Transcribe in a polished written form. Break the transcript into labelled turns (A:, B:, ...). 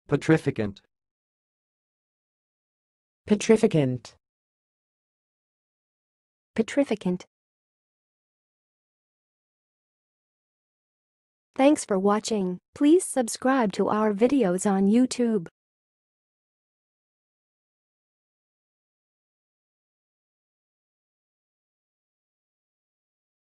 A: petrificant,
B: petrificant,
C: petrificant. Thanks for watching. Please subscribe to our videos on YouTube.